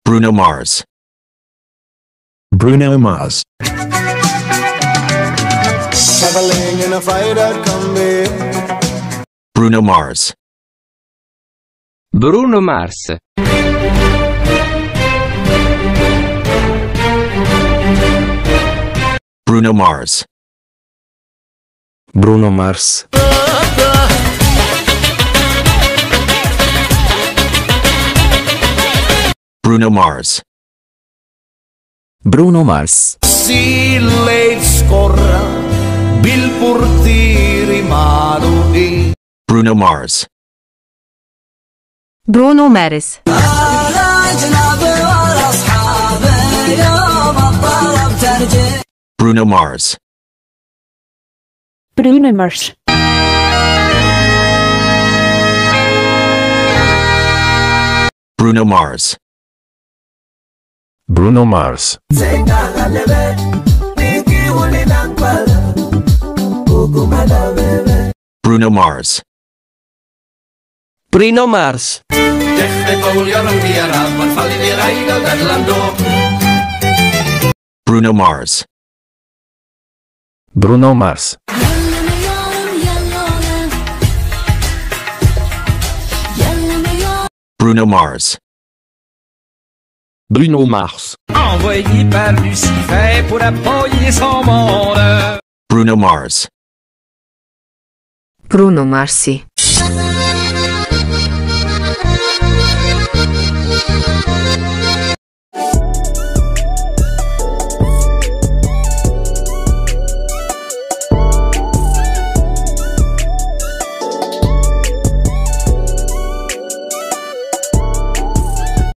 Bruno Mars. Bruno Mars. Traveling in a freighter combi. Bruno Mars. Bruno Mars. Bruno Mars. Bruno Mars. Bruno Mars. Bruno Mars. Si lei scorra bil portieri madui. Bruno Mars. Bruno Mars. Bruno Mars. Bruno Mars. Bruno Mars. Bruno Mars. Bruno Mars. Bruno Mars. Bruno Mars. Bruno Mars. Bruno Mars. Bruno Mars. Envoyé par Lucifer pour appuyer son monde. Bruno Mars. Bruno Marsi.